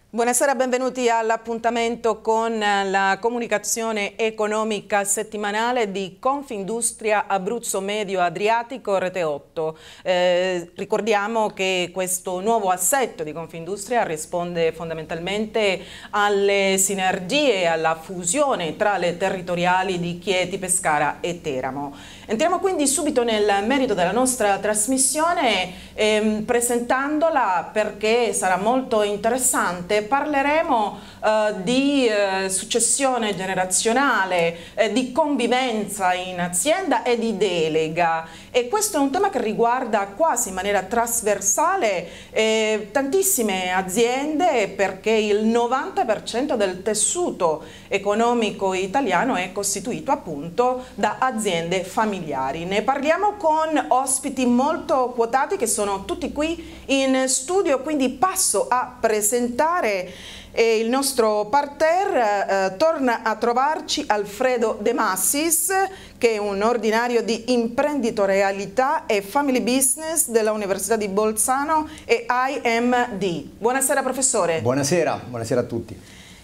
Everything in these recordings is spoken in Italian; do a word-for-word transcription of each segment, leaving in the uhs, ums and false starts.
Buonasera, benvenuti all'appuntamento con la comunicazione economica settimanale di Confindustria Abruzzo Medio Adriatico Rete otto. Eh, ricordiamo che questo nuovo assetto di Confindustria risponde fondamentalmente alle sinergie e alla fusione tra le territoriali di Chieti, Pescara e Teramo. Entriamo quindi subito nel merito della nostra trasmissione ehm, presentandola perché sarà molto interessante. Parleremo eh, di eh, successione generazionale, eh, di convivenza in azienda e di delega, e questo è un tema che riguarda quasi in maniera trasversale eh, tantissime aziende, perché il novanta per cento del tessuto economico italiano è costituito appunto da aziende familiari. Ne parliamo con ospiti molto quotati che sono tutti qui in studio, quindi passo a presentare e il nostro parterre. Eh, torna a trovarci Alfredo De Massis, che è un ordinario di imprenditorialità e family business della Università di Bolzano e I M D. Buonasera professore. Buonasera, buonasera a tutti.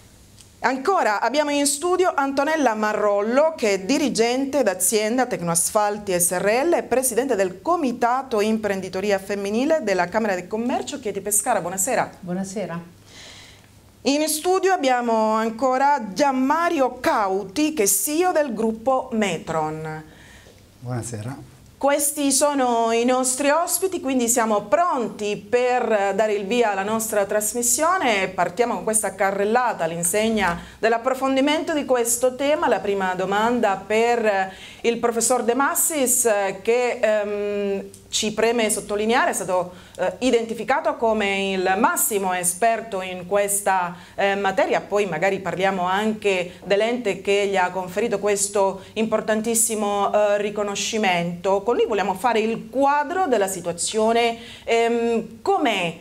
Ancora abbiamo in studio Antonella Marrollo, che è dirigente d'azienda Tecnoasfalti S R L e presidente del Comitato Imprenditoria Femminile della Camera di Commercio Chieti Pescara. Buonasera. Buonasera. In studio abbiamo ancora Gianmario Cauti, che è C E O del gruppo Metron. Buonasera. Questi sono i nostri ospiti, quindi siamo pronti per dare il via alla nostra trasmissione. Partiamo con questa carrellata all'insegna dell'approfondimento di questo tema. La prima domanda per il professor De Massis, che ehm, ci preme sottolineare è stato eh, identificato come il massimo esperto in questa eh, materia. Poi magari parliamo anche dell'ente che gli ha conferito questo importantissimo eh, riconoscimento. Con lui vogliamo fare il quadro della situazione. Ehm, com'è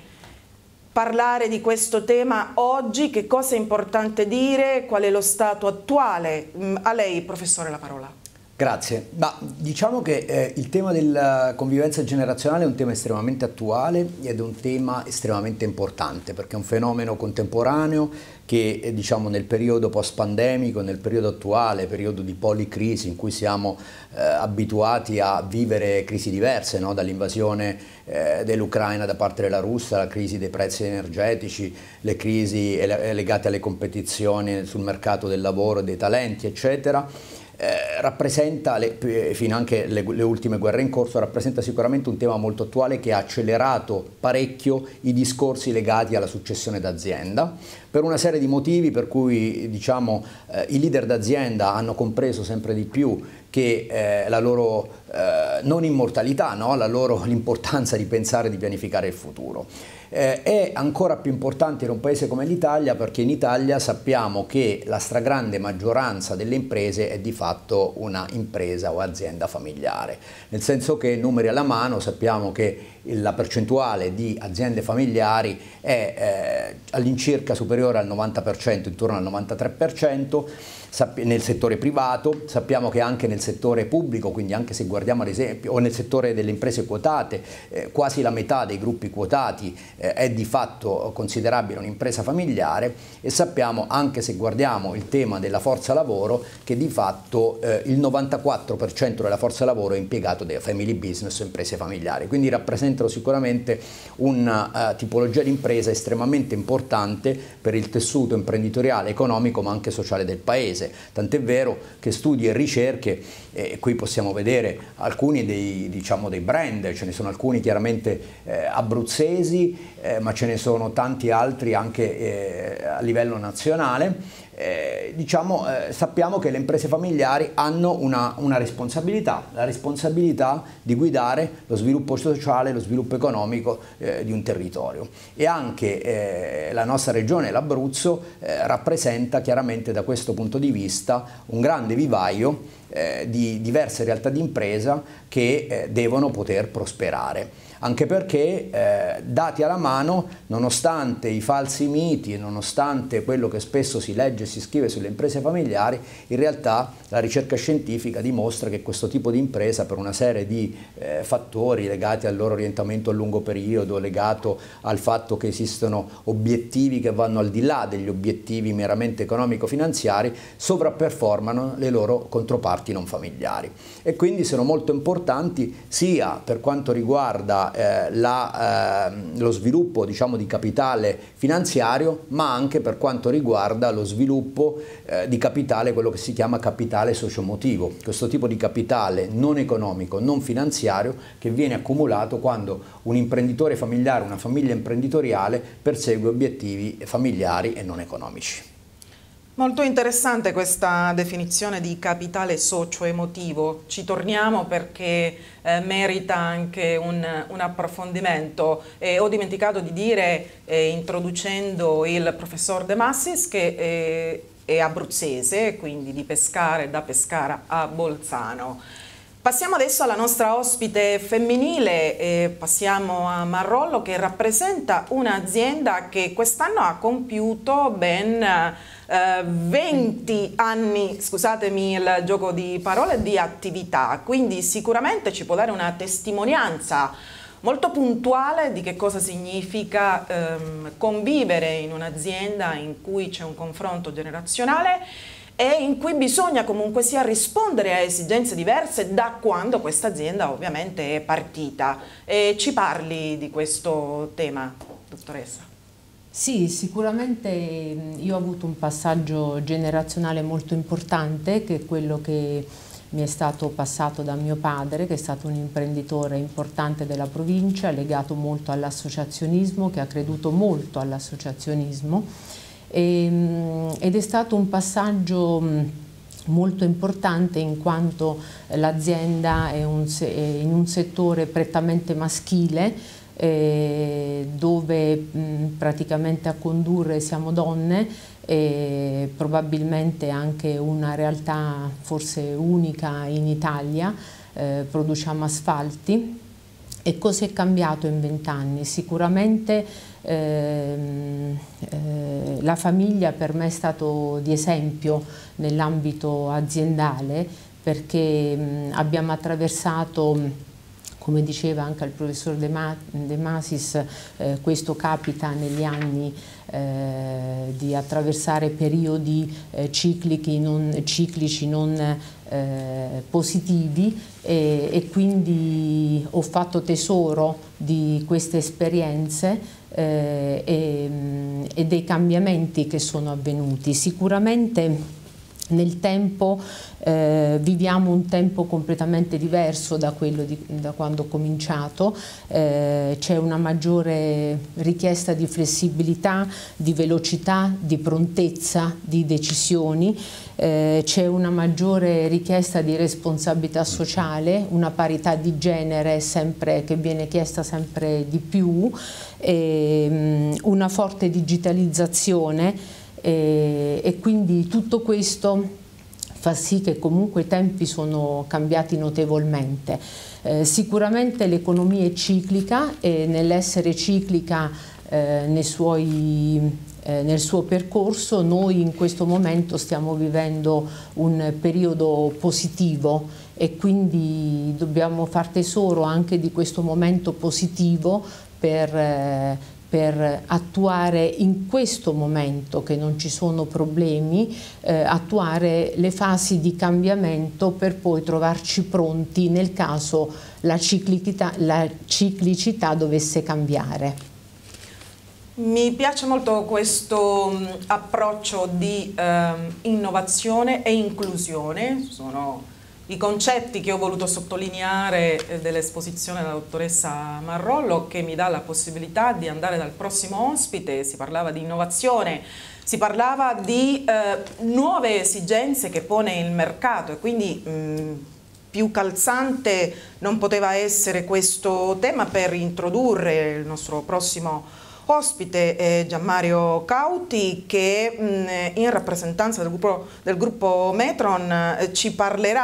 parlare di questo tema oggi? Che cosa è importante dire? Qual è lo stato attuale? A lei, professore, la parola. Grazie. Ma diciamo che eh, il tema della convivenza generazionale è un tema estremamente attuale ed è un tema estremamente importante, perché è un fenomeno contemporaneo che eh, diciamo nel periodo post-pandemico, nel periodo attuale, periodo di policrisi in cui siamo eh, abituati a vivere crisi diverse, no? Dall'invasione eh, dell'Ucraina da parte della Russia, la crisi dei prezzi energetici, le crisi legate alle competizioni sul mercato del lavoro, dei talenti, eccetera. Eh, rappresenta, le, fino anche le, le ultime guerre in corso, rappresenta sicuramente un tema molto attuale che ha accelerato parecchio i discorsi legati alla successione d'azienda, per una serie di motivi per cui diciamo, eh, i leader d'azienda hanno compreso sempre di più che eh, la loro eh, non immortalità, no? la loro l'importanza di pensare e di pianificare il futuro. Eh, è ancora più importante in un paese come l'Italia, perché in Italia sappiamo che la stragrande maggioranza delle imprese è di fatto una impresa o azienda familiare, nel senso che, numeri alla mano, sappiamo che la percentuale di aziende familiari è eh, all'incirca superiore al novanta per cento, intorno al novantatré per cento nel settore privato. Sappiamo che anche nel settore pubblico, quindi anche se guardiamo ad esempio, o nel settore delle imprese quotate, eh, quasi la metà dei gruppi quotati eh, è di fatto considerabile un'impresa familiare, e sappiamo, anche se guardiamo il tema della forza lavoro, che di fatto eh, il novantaquattro per cento della forza lavoro è impiegato da family business o imprese familiari, quindi rappresentano sicuramente una uh, tipologia di impresa estremamente importante per il tessuto imprenditoriale, economico ma anche sociale del paese. Tant'è vero che studi e ricerche, eh, qui possiamo vedere alcuni dei, diciamo, dei brand, ce ne sono alcuni chiaramente eh, abruzzesi, eh, ma ce ne sono tanti altri anche eh, a livello nazionale. Eh, diciamo, eh, sappiamo che le imprese familiari hanno una, una responsabilità, la responsabilità di guidare lo sviluppo sociale, lo sviluppo economico eh, di un territorio, e anche eh, la nostra regione, l'Abruzzo, eh, rappresenta chiaramente da questo punto di vista un grande vivaio eh, di diverse realtà di impresa che eh, devono poter prosperare. anche perché eh, dati alla mano, nonostante i falsi miti e nonostante quello che spesso si legge e si scrive sulle imprese familiari, in realtà la ricerca scientifica dimostra che questo tipo di impresa, per una serie di eh, fattori legati al loro orientamento a lungo periodo, legato al fatto che esistono obiettivi che vanno al di là degli obiettivi meramente economico-finanziari, sovrapperformano le loro controparti non familiari, e quindi sono molto importanti sia per quanto riguarda eh, la, eh, lo sviluppo, diciamo, di capitale finanziario, ma anche per quanto riguarda lo sviluppo eh, di capitale, quello che si chiama capitale sociomotivo, questo tipo di capitale non economico, non finanziario, che viene accumulato quando un imprenditore familiare, una famiglia imprenditoriale persegue obiettivi familiari e non economici. Molto interessante questa definizione di capitale socio-emotivo. Ci torniamo perché eh, merita anche un, un approfondimento. Eh, ho dimenticato di dire, eh, introducendo il professor De Massis, che eh, è abruzzese, quindi di Pescara, da Pescara a Bolzano. Passiamo adesso alla nostra ospite femminile, eh, passiamo a Marrollo, che rappresenta un'azienda che quest'anno ha compiuto ben eh, venti anni, scusatemi il gioco di parole, di attività, quindi sicuramente ci può dare una testimonianza molto puntuale di che cosa significa ehm, convivere in un'azienda in cui c'è un confronto generazionale e in cui bisogna comunque sia rispondere a esigenze diverse da quando questa azienda ovviamente è partita. E ci parli di questo tema, dottoressa? Sì, sicuramente io ho avuto un passaggio generazionale molto importante, che è quello che mi è stato passato da mio padre, che è stato un imprenditore importante della provincia, legato molto all'associazionismo, che ha creduto molto all'associazionismo. Ed è stato un passaggio molto importante in quanto l'azienda è, un, è in un settore prettamente maschile, eh, dove mh, praticamente a condurre siamo donne, e probabilmente anche una realtà forse unica in Italia. Eh, produciamo asfalti. E cosa è cambiato in vent'anni? Sicuramente ehm, eh, la famiglia per me è stato di esempio nell'ambito aziendale, perché mh, abbiamo attraversato, come diceva anche il professor De, Ma De Masis, eh, questo capita negli anni eh, di attraversare periodi eh, ciclici non, ciclici non eh, positivi, e, e quindi ho fatto tesoro di queste esperienze eh, e, e dei cambiamenti che sono avvenuti. Sicuramente nel tempo eh, viviamo un tempo completamente diverso da quello di, da quando ho cominciato. Eh, c'è una maggiore richiesta di flessibilità, di velocità, di prontezza, di decisioni. Eh, c'è una maggiore richiesta di responsabilità sociale, una parità di genere sempre, che viene chiesta sempre di più, e, um, una forte digitalizzazione. E, e quindi tutto questo fa sì che comunque i tempi sono cambiati notevolmente. Eh, sicuramente l'economia è ciclica, e nell'essere ciclica eh, nei suoi, eh, nel suo percorso noi in questo momento stiamo vivendo un periodo positivo, e quindi dobbiamo far tesoro anche di questo momento positivo per eh, per attuare in questo momento, che non ci sono problemi, eh, attuare le fasi di cambiamento per poi trovarci pronti nel caso la ciclicità, la ciclicità dovesse cambiare. Mi piace molto questo mh, approccio di eh, innovazione e inclusione. Sono i concetti che ho voluto sottolineare dell'esposizione della dottoressa Marrollo, che mi dà la possibilità di andare dal prossimo ospite. Si parlava di innovazione, si parlava di eh, nuove esigenze che pone il mercato, e quindi mh, più calzante non poteva essere questo tema per introdurre il nostro prossimo ospite, è Gianmario Cauti, che mh, in rappresentanza del gruppo, del gruppo Metron eh, ci parlerà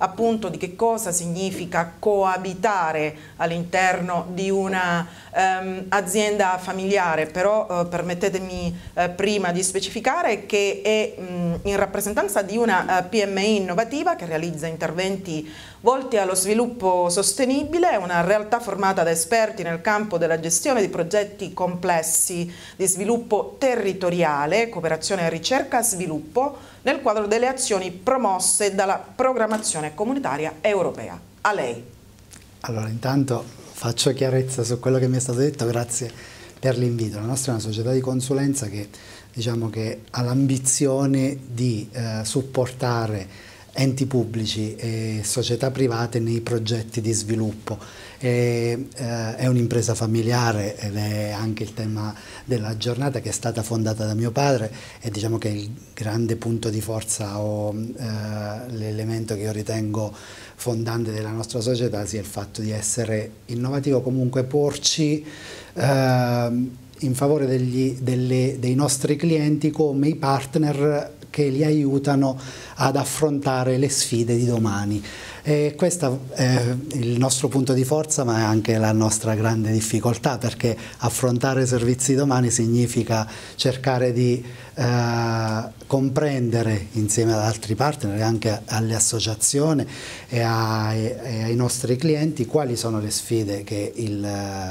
appunto di che cosa significa coabitare all'interno di una um, azienda familiare, però uh, permettetemi uh, prima di specificare che è mh, in rappresentanza di una uh, P M I innovativa che realizza interventi volti allo sviluppo sostenibile, è una realtà formata da esperti nel campo della gestione di progetti complessi di sviluppo territoriale, cooperazione ricerca e sviluppo nel quadro delle azioni promosse dalla programmazione comunitaria europea. A lei. Allora, intanto faccio chiarezza su quello che mi è stato detto, grazie per l'invito. La nostra è una società di consulenza che, diciamo, che ha l'ambizione di eh, supportare enti pubblici e società private nei progetti di sviluppo. E, eh, è un'impresa familiare ed è anche il tema della giornata, che è stata fondata da mio padre, e diciamo che il grande punto di forza o eh, l'elemento che io ritengo fondante della nostra società sia il fatto di essere innovativo, comunque porci eh, in favore degli, delle, dei nostri clienti come i partner che li aiutano ad affrontare le sfide di domani. E questo è il nostro punto di forza, ma è anche la nostra grande difficoltà, perché affrontare i servizi di domani significa cercare di eh, comprendere insieme ad altri partner e anche alle associazioni e ai, e ai nostri clienti quali sono le sfide che il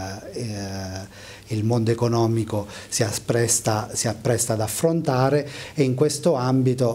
eh, il mondo economico si appresta, si appresta ad affrontare, e in questo ambito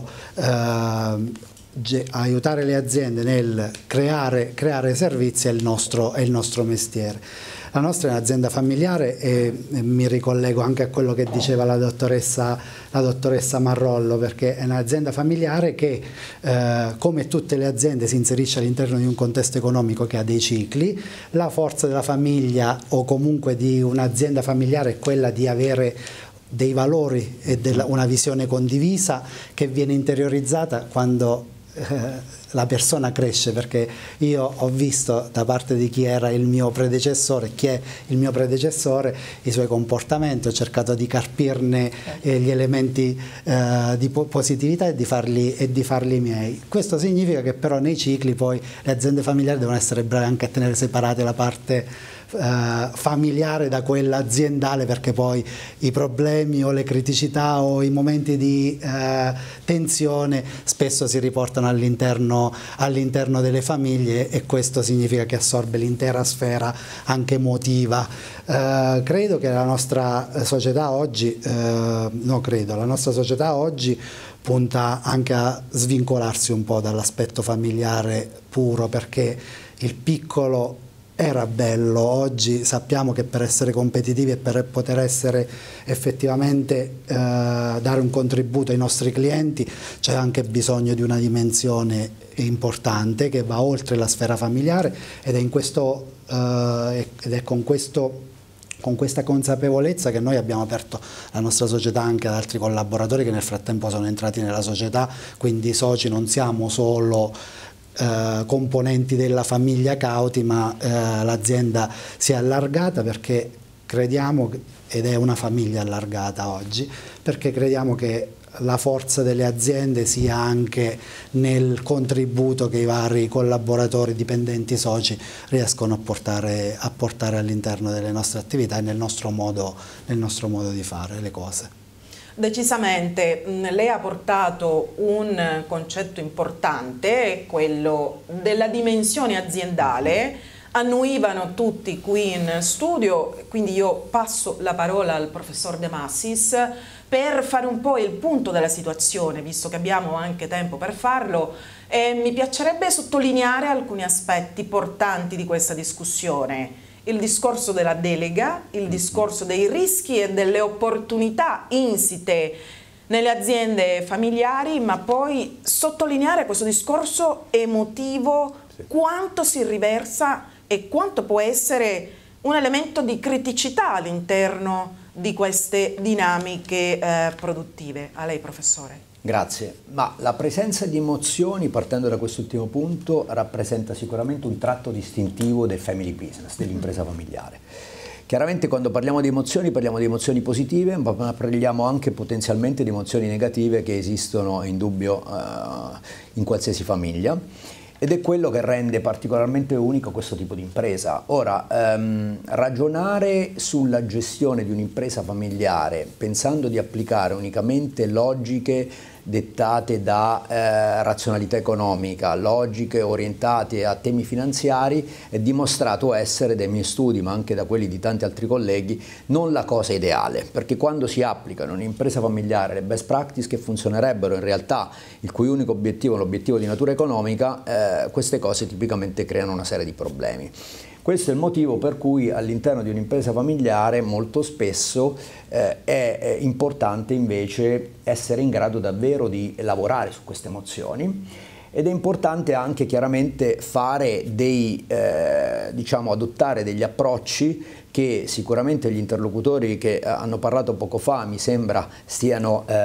eh, aiutare le aziende nel creare, creare servizi è il nostro, è il nostro mestiere. La nostra è un'azienda familiare e mi ricollego anche a quello che diceva la dottoressa, la dottoressa Marrollo, perché è un'azienda familiare che eh, come tutte le aziende si inserisce all'interno di un contesto economico che ha dei cicli. La forza della famiglia o comunque di un'azienda familiare è quella di avere dei valori e della, una visione condivisa che viene interiorizzata quando eh, la persona cresce, perché io ho visto da parte di chi era il mio predecessore, chi è il mio predecessore, i suoi comportamenti, ho cercato di carpirne eh, gli elementi eh, di po positività e di, farli, e di farli miei. Questo significa che però nei cicli poi le aziende familiari devono essere brave anche a tenere separate la parte Uh, familiare da quella aziendale, perché poi i problemi o le criticità o i momenti di uh, tensione spesso si riportano all'interno all'interno delle famiglie, e questo significa che assorbe l'intera sfera anche emotiva. Uh, credo che la nostra società oggi, uh, no credo, la nostra società oggi punta anche a svincolarsi un po' dall'aspetto familiare puro, perché il piccolo era bello. Oggi sappiamo che per essere competitivi e per poter essere effettivamente eh, dare un contributo ai nostri clienti c'è anche bisogno di una dimensione importante che va oltre la sfera familiare, ed è, in questo, eh, ed è con questo con questa consapevolezza che noi abbiamo aperto la nostra società anche ad altri collaboratori che nel frattempo sono entrati nella società, quindi soci non siamo solo Eh, componenti della famiglia Cauti, ma eh, l'azienda si è allargata perché crediamo, ed è una famiglia allargata oggi, perché crediamo che la forza delle aziende sia anche nel contributo che i vari collaboratori, dipendenti, soci riescono a portare, a portare all'interno delle nostre attività e nel nostro modo, nel nostro modo di fare le cose. Decisamente, lei ha portato un concetto importante, quello della dimensione aziendale. Annuivano tutti qui in studio, quindi io passo la parola al professor De Massis per fare un po' il punto della situazione, visto che abbiamo anche tempo per farlo, e mi piacerebbe sottolineare alcuni aspetti portanti di questa discussione. Il discorso della delega, il discorso dei rischi e delle opportunità insite nelle aziende familiari, ma poi sottolineare questo discorso emotivo, sì, quanto si riversa e quanto può essere un elemento di criticità all'interno di queste dinamiche eh, produttive. A lei, professore. Grazie, ma la presenza di emozioni, partendo da quest'ultimo punto, rappresenta sicuramente un tratto distintivo del family business, dell'impresa familiare. Chiaramente quando parliamo di emozioni parliamo di emozioni positive, ma parliamo anche potenzialmente di emozioni negative che esistono, in dubbio, uh, in qualsiasi famiglia. ed è quello che rende particolarmente unico questo tipo di impresa. Ora, ehm, ragionare sulla gestione di un'impresa familiare pensando di applicare unicamente logiche dettate da eh, razionalità economica, logiche orientate a temi finanziari, è dimostrato essere dai miei studi, ma anche da quelli di tanti altri colleghi, non la cosa ideale, perché quando si applicano in un'impresa familiare le best practice che funzionerebbero in realtà, il cui unico obiettivo è l'obiettivo di natura economica, eh, queste cose tipicamente creano una serie di problemi. Questo è il motivo per cui all'interno di un'impresa familiare molto spesso eh, è, è importante invece essere in grado davvero di lavorare su queste emozioni, ed è importante anche chiaramente fare dei, eh, diciamo, adottare degli approcci che sicuramente gli interlocutori che hanno parlato poco fa mi sembra stiano eh,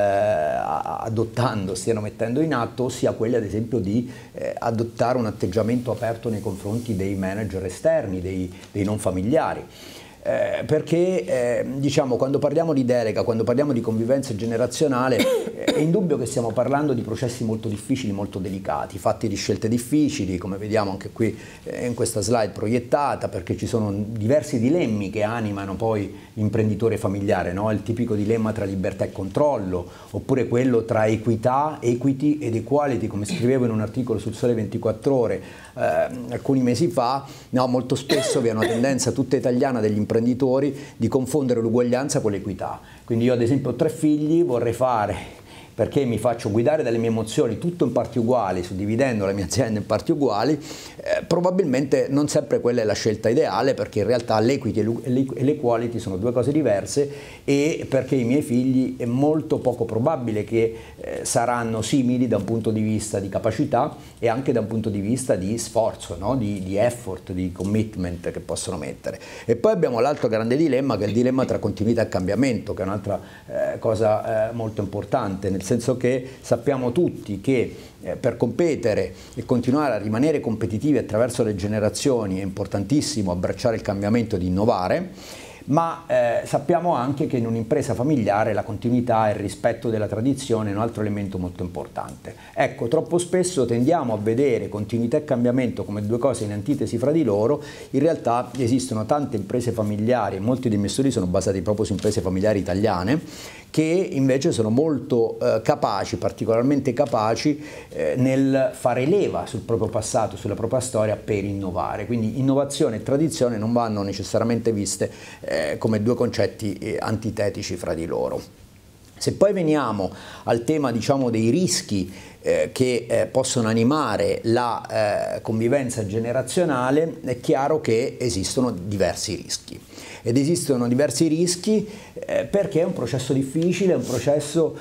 adottando, stiano mettendo in atto, ossia quelli ad esempio di eh, adottare un atteggiamento aperto nei confronti dei manager esterni, dei, dei non familiari. Eh, perché eh, diciamo, quando parliamo di delega, quando parliamo di convivenza generazionale, eh, è indubbio che stiamo parlando di processi molto difficili, molto delicati, fatti di scelte difficili, come vediamo anche qui eh, in questa slide proiettata, perché ci sono diversi dilemmi che animano poi l'imprenditore familiare, no? Il tipico dilemma tra libertà e controllo, oppure quello tra equità, equity ed equality, come scrivevo in un articolo sul Sole ventiquattro Ore eh, alcuni mesi fa. No, molto spesso vi è una tendenza tutta italiana degli imprenditori di confondere l'uguaglianza con l'equità. Quindi io ad esempio ho tre figli, vorrei fare, perché mi faccio guidare dalle mie emozioni, tutto in parti uguali, suddividendo la mia azienda in parti uguali, eh, probabilmente non sempre quella è la scelta ideale, perché in realtà l'equity e l'equality sono due cose diverse, e perché i miei figli è molto poco probabile che eh, saranno simili da un punto di vista di capacità e anche da un punto di vista di sforzo, no? di, di effort, di commitment che possono mettere. E poi abbiamo l'altro grande dilemma, che è il dilemma tra continuità e cambiamento, che è un'altra eh, cosa eh, molto importante, nel senso che sappiamo tutti che eh, per competere e continuare a rimanere competitivi attraverso le generazioni è importantissimo abbracciare il cambiamento ed innovare, ma eh, sappiamo anche che in un'impresa familiare la continuità e il rispetto della tradizione è un altro elemento molto importante. Ecco, troppo spesso tendiamo a vedere continuità e cambiamento come due cose in antitesi fra di loro. In realtà esistono tante imprese familiari, e molti dei miei studi sono basati proprio su imprese familiari italiane, che invece sono molto eh, capaci, particolarmente capaci eh, nel fare leva sul proprio passato, sulla propria storia, per innovare. Quindi innovazione e tradizione non vanno necessariamente viste eh, come due concetti eh, antitetici fra di loro. Se poi veniamo al tema, diciamo, dei rischi eh, che eh, possono animare la eh, convivenza generazionale, è chiaro che esistono diversi rischi. Ed esistono diversi rischi eh, perché è un processo difficile, è un processo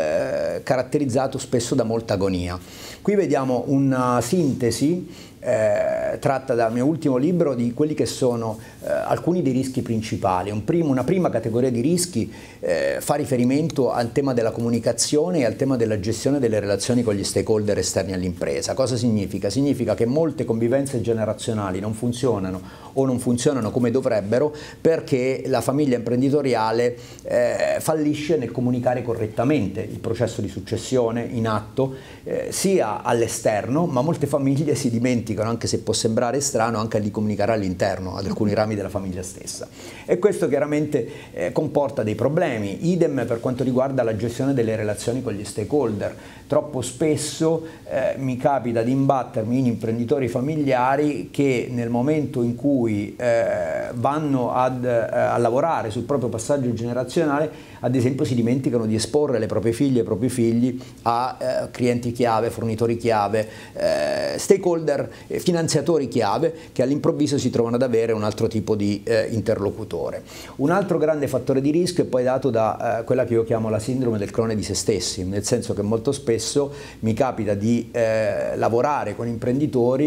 eh, caratterizzato spesso da molta agonia. Qui vediamo una sintesi eh, tratta dal mio ultimo libro di quelli che sono eh, alcuni dei rischi principali. Un primo, una prima categoria di rischi eh, fa riferimento al tema della comunicazione e al tema della gestione delle relazioni con gli stakeholder esterni all'impresa. Cosa significa? Significa che molte convivenze generazionali non funzionano o non funzionano come dovrebbero perché la famiglia imprenditoriale eh, fallisce nel comunicare correttamente il processo di successione in atto eh, sia all'esterno, ma molte famiglie si dimenticano, anche se può sembrare strano, anche di comunicare all'interno, ad alcuni rami della famiglia stessa. E questo chiaramente eh, comporta dei problemi, idem per quanto riguarda la gestione delle relazioni con gli stakeholder. Troppo spesso eh, mi capita di imbattermi in imprenditori familiari che nel momento in cui eh, vanno ad, eh, a lavorare sul proprio passaggio generazionale, ad esempio si dimenticano di esporre le proprie figlie e i propri figli a eh, clienti chiave, fornitori chiave, eh, stakeholder, eh, finanziatori chiave, che all'improvviso si trovano ad avere un altro tipo di eh, interlocutore. Un altro grande fattore di rischio è poi dato da eh, quella che io chiamo la sindrome del clone di se stessi, nel senso che molto spesso mi capita di eh, lavorare con imprenditori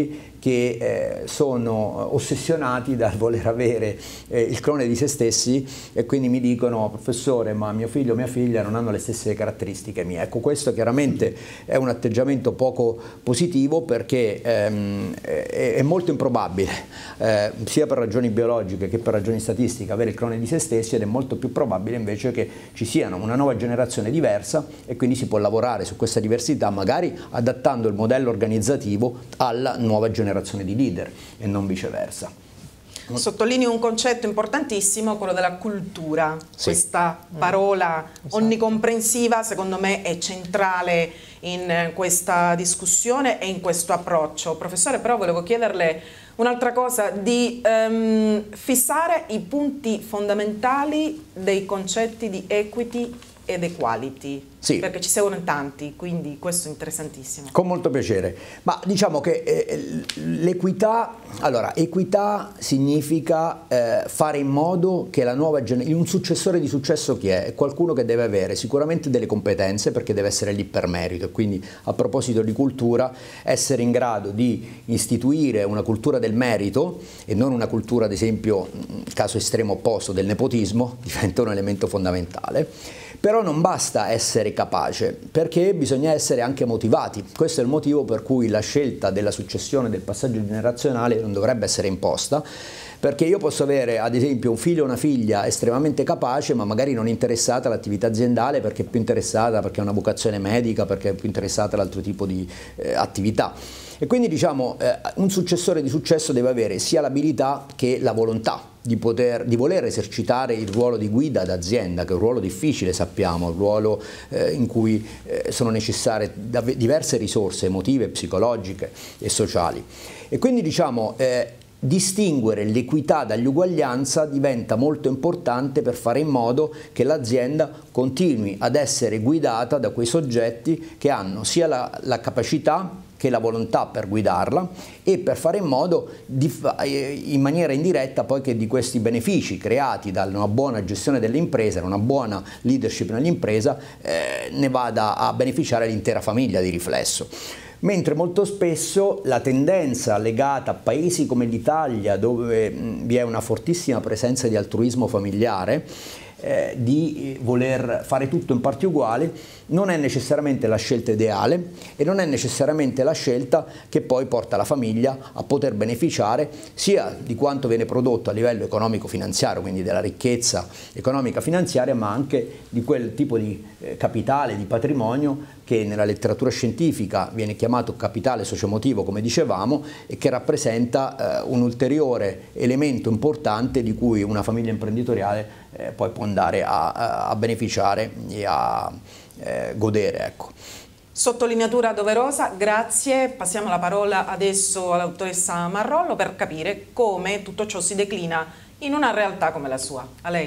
che eh, sono ossessionati dal voler avere eh, il clone di se stessi e quindi mi dicono: professore, ma mio figlio o mia figlia non hanno le stesse caratteristiche mie. Ecco, questo chiaramente è un atteggiamento poco positivo, perché ehm, è, è molto improbabile, eh, sia per ragioni biologiche che per ragioni statistiche, avere il clone di se stessi, ed è molto più probabile invece che ci siano una nuova generazione diversa, e quindi si può lavorare su questa diversità, magari adattando il modello organizzativo alla nuova generazione di leader e non viceversa. Sottolineo un concetto importantissimo, quello della cultura. Sì. Questa parola esatto. onnicomprensiva secondo me è centrale in questa discussione e in questo approccio. Professore, però volevo chiederle un'altra cosa, di um, fissare i punti fondamentali dei concetti di equity ed equality, sì. perché ci seguono in tanti, quindi questo è interessantissimo. Con molto piacere, ma diciamo che eh, l'equità, allora, equità significa eh, fare in modo che la nuova generazione, un successore di successo chi è? È qualcuno che deve avere sicuramente delle competenze, perché deve essere lì per merito, e quindi a proposito di cultura, essere in grado di istituire una cultura del merito e non una cultura, ad esempio, caso estremo opposto, del nepotismo, diventa un elemento fondamentale. Però non basta essere capace, perché bisogna essere anche motivati. Questo è il motivo per cui la scelta della successione, del passaggio generazionale non dovrebbe essere imposta, perché io posso avere ad esempio un figlio o una figlia estremamente capace, ma magari non interessata all'attività aziendale, perché è più interessata, perché ha una vocazione medica, perché è più interessata all'altro tipo di eh, attività. E quindi diciamo eh, un successore di successo deve avere sia l'abilità che la volontà di, poter, di voler esercitare il ruolo di guida d'azienda, che è un ruolo difficile, sappiamo, un ruolo eh, in cui eh, sono necessarie diverse risorse emotive, psicologiche e sociali. E quindi diciamo eh, distinguere l'equità dall'uguaglianza diventa molto importante per fare in modo che l'azienda continui ad essere guidata da quei soggetti che hanno sia la, la capacità che la volontà per guidarla, e per fare in modo di, in maniera indiretta poi, che di questi benefici creati da una buona gestione dell'impresa, una buona leadership nell'impresa, eh, ne vada a beneficiare l'intera famiglia di riflesso. Mentre molto spesso la tendenza legata a paesi come l'Italia, dove mh, vi è una fortissima presenza di altruismo familiare, eh, di voler fare tutto in parti uguali, non è necessariamente la scelta ideale, e non è necessariamente la scelta che poi porta la famiglia a poter beneficiare sia di quanto viene prodotto a livello economico-finanziario, quindi della ricchezza economica-finanziaria, ma anche di quel tipo di eh, capitale, di patrimonio, che nella letteratura scientifica viene chiamato capitale socioemotivo, come dicevamo, e che rappresenta eh, un ulteriore elemento importante di cui una famiglia imprenditoriale eh, poi può andare a, a, a beneficiare e a eh, godere. Ecco. Sottolineatura doverosa, grazie. Passiamo la parola adesso alla dottoressa Marrollo per capire come tutto ciò si declina in una realtà come la sua. A lei.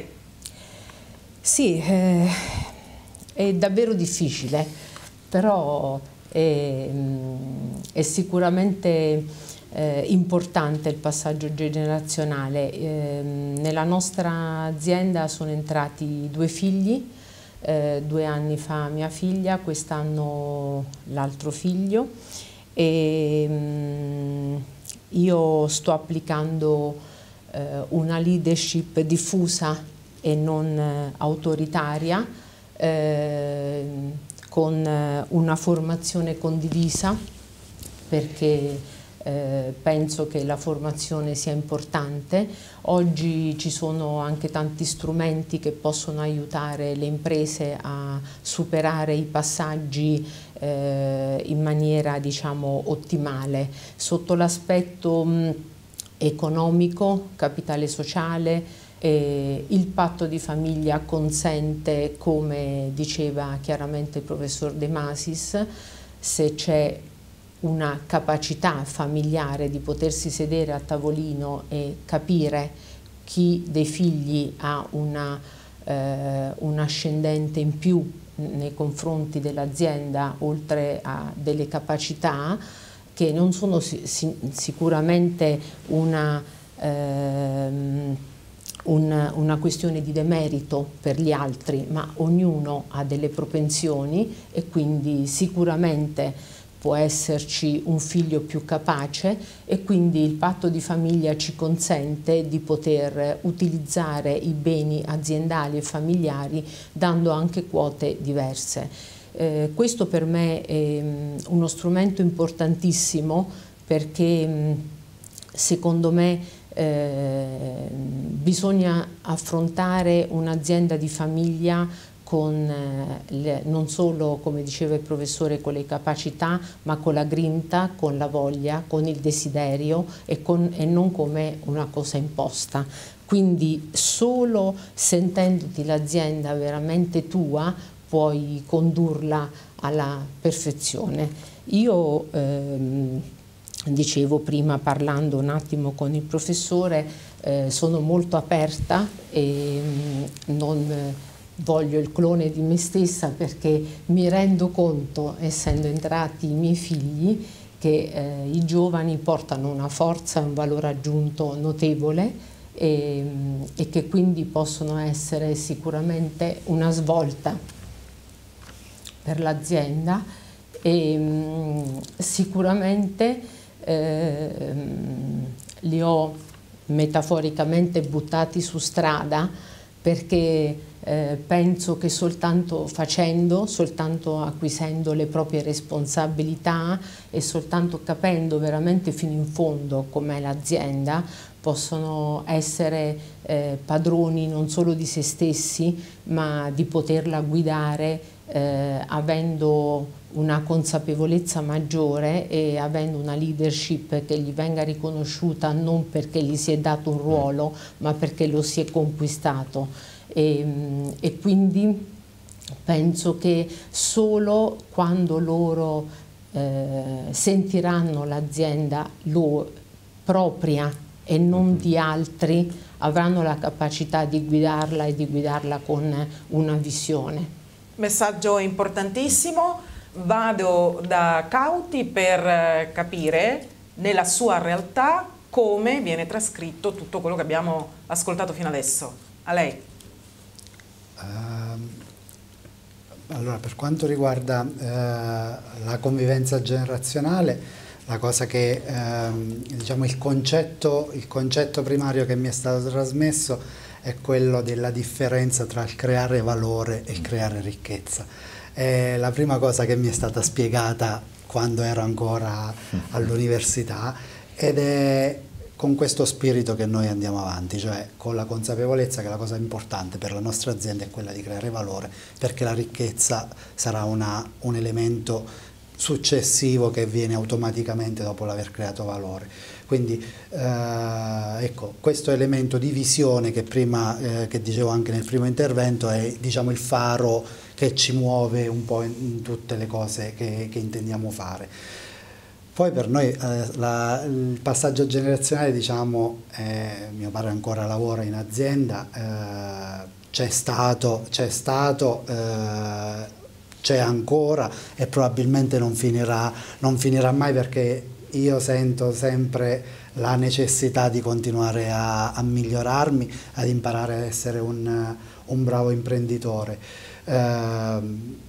Sì, eh, è davvero difficile, però è, è sicuramente eh, importante il passaggio generazionale. Eh, nella nostra azienda sono entrati due figli, eh, due anni fa mia figlia, quest'anno l'altro figlio, e mh, io sto applicando eh, una leadership diffusa e non eh, autoritaria, eh, con una formazione condivisa, perché eh, penso che la formazione sia importante. Oggi ci sono anche tanti strumenti che possono aiutare le imprese a superare i passaggi eh, in maniera, diciamo, ottimale. Sotto l'aspetto economico, capitale sociale, Eh, il patto di famiglia consente, come diceva chiaramente il professor De Masis, se c'è una capacità familiare di potersi sedere a tavolino e capire chi dei figli ha una, eh, un ascendente in più nei confronti dell'azienda, oltre a delle capacità che non sono sic- sicuramente una ehm, Una, una questione di demerito per gli altri, ma ognuno ha delle propensioni, e quindi sicuramente può esserci un figlio più capace, e quindi il patto di famiglia ci consente di poter utilizzare i beni aziendali e familiari dando anche quote diverse. Eh, questo per me è um, uno strumento importantissimo, perché um, secondo me eh, bisogna affrontare un'azienda di famiglia con eh, le, non solo, come diceva il professore, con le capacità, ma con la grinta, con la voglia, con il desiderio, e, con, e non come una cosa imposta. Quindi solo sentendoti l'azienda veramente tua puoi condurla alla perfezione. Io ehm, dicevo prima, parlando un attimo con il professore, eh, sono molto aperta e mh, non voglio il clone di me stessa, perché mi rendo conto, essendo entrati i miei figli, che eh, i giovani portano una forza e un valore aggiunto notevole, e, e che quindi possono essere sicuramente una svolta per l'azienda, e mh, sicuramente eh, li ho metaforicamente buttati su strada, perché eh, penso che soltanto facendo, soltanto acquisendo le proprie responsabilità e soltanto capendo veramente fino in fondo com'è l'azienda, possono essere eh, padroni non solo di se stessi, ma di poterla guidare eh, avendo una consapevolezza maggiore e avendo una leadership che gli venga riconosciuta non perché gli si è dato un ruolo, ma perché lo si è conquistato. E, e quindi penso che solo quando loro eh, sentiranno l'azienda propria e non di altri, avranno la capacità di guidarla e di guidarla con una visione. Messaggio importantissimo. Vado da Cauti per capire nella sua realtà come viene trascritto tutto quello che abbiamo ascoltato fino adesso. A lei. Uh, allora, per quanto riguarda uh, la convivenza generazionale, la cosa che, uh, diciamo, il concetto, il concetto primario che mi è stato trasmesso è quello della differenza tra il creare valore e il creare ricchezza. È la prima cosa che mi è stata spiegata quando ero ancora all'università, ed è con questo spirito che noi andiamo avanti, cioè con la consapevolezza che la cosa importante per la nostra azienda è quella di creare valore, perché la ricchezza sarà una, un elemento successivo che viene automaticamente dopo l'aver creato valore. Quindi eh, ecco, questo elemento di visione che prima, eh, che dicevo anche nel primo intervento, è, diciamo, il faro che ci muove un po' in, in tutte le cose che, che intendiamo fare. Poi per noi eh, la, il passaggio generazionale, diciamo, eh, mio padre ancora lavora in azienda, eh, c'è stato, c'è stato, eh, c'è ancora e probabilmente non finirà, non finirà mai, perché io sento sempre la necessità di continuare a, a migliorarmi, ad imparare ad essere un, un bravo imprenditore. Eh,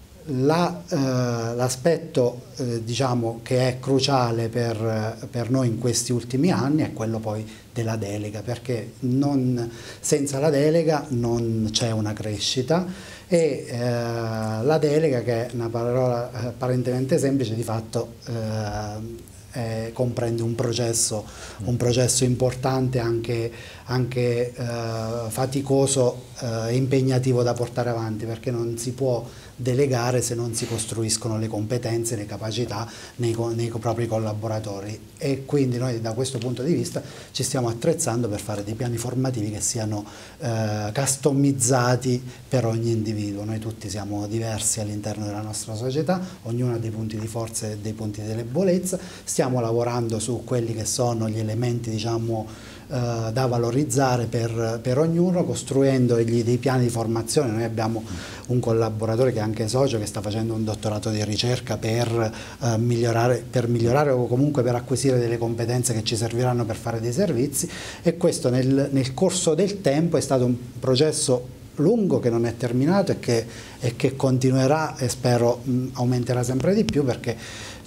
L'aspetto la, eh, diciamo, che è cruciale per, per noi in questi ultimi anni è quello poi della delega, perché non, senza la delega non c'è una crescita, e eh, la delega, che è una parola apparentemente semplice, di fatto eh, Eh, comprende un processo, un processo importante, anche, anche eh, faticoso e eh, impegnativo da portare avanti, perché non si può delegare se non si costruiscono le competenze, le capacità nei, nei propri collaboratori, e quindi noi da questo punto di vista ci stiamo attrezzando per fare dei piani formativi che siano eh, customizzati per ogni individuo. Noi tutti siamo diversi all'interno della nostra società, ognuno ha dei punti di forza e dei punti di debolezza. Stiamo lavorando su quelli che sono gli elementi, diciamo, eh, da valorizzare per, per ognuno, costruendogli dei piani di formazione. Noi abbiamo un collaboratore che è anche socio, che sta facendo un dottorato di ricerca per, eh, migliorare, per migliorare o comunque per acquisire delle competenze che ci serviranno per fare dei servizi, e questo nel, nel corso del tempo è stato un processo lungo che non è terminato e che, e che continuerà, e spero mh, aumenterà sempre di più, perché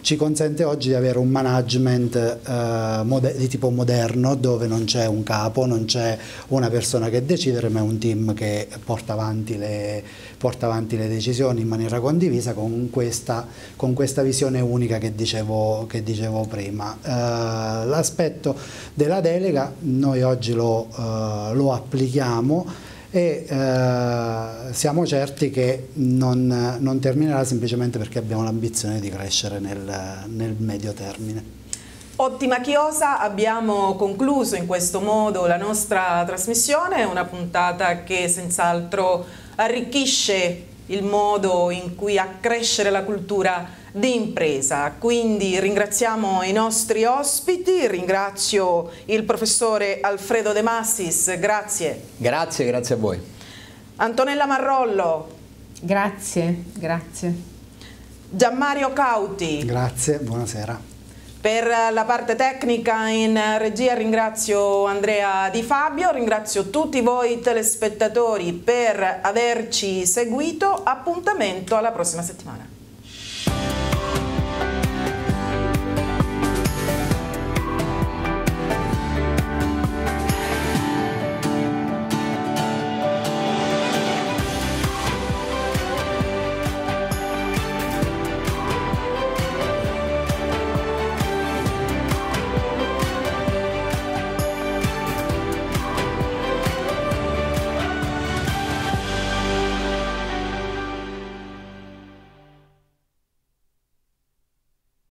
ci consente oggi di avere un management eh, di tipo moderno, dove non c'è un capo, non c'è una persona che decide, ma è un team che porta avanti le, porta avanti le decisioni in maniera condivisa con questa, con questa visione unica che dicevo, che dicevo prima. Eh, l'aspetto della delega noi oggi lo, eh, lo applichiamo e eh, siamo certi che non, non terminerà semplicemente perché abbiamo l'ambizione di crescere nel, nel medio termine. Ottima chiosa, abbiamo concluso in questo modo la nostra trasmissione, una puntata che senz'altro arricchisce il modo in cui accrescere la cultura di impresa. Quindi ringraziamo i nostri ospiti, ringrazio il professore Alfredo De Massis, grazie. Grazie, grazie a voi. Antonella Marrollo. Grazie, grazie. Gianmario Cauti. Grazie, buonasera. Per la parte tecnica in regia ringrazio Andrea Di Fabio, ringrazio tutti voi telespettatori per averci seguito, appuntamento alla prossima settimana.